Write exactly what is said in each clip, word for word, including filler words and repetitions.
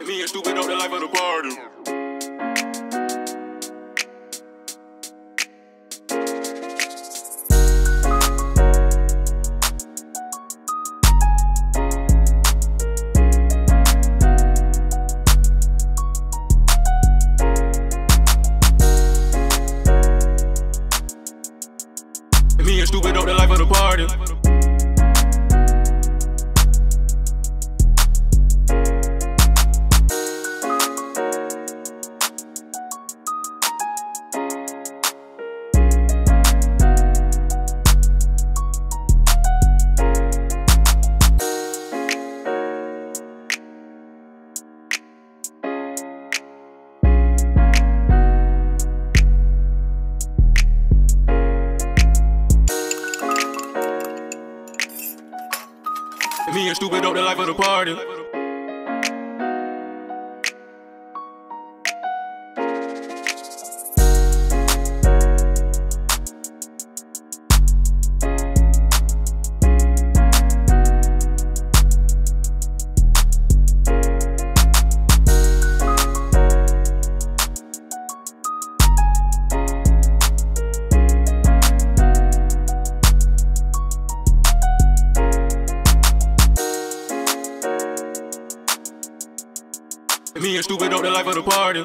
Me and Stupid up the life of the party. Me and Stupid up the life of the party. Me and Stupid up the life of the party. Me and Stupid up the life of the party.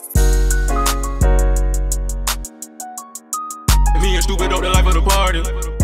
Me and Stupid up the life of the party.